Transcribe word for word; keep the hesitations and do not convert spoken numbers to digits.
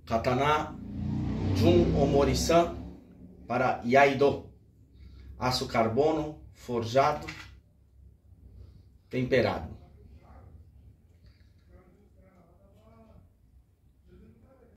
Katana Jun Omori-san para Iaido. Aço carbono forjado, temperado.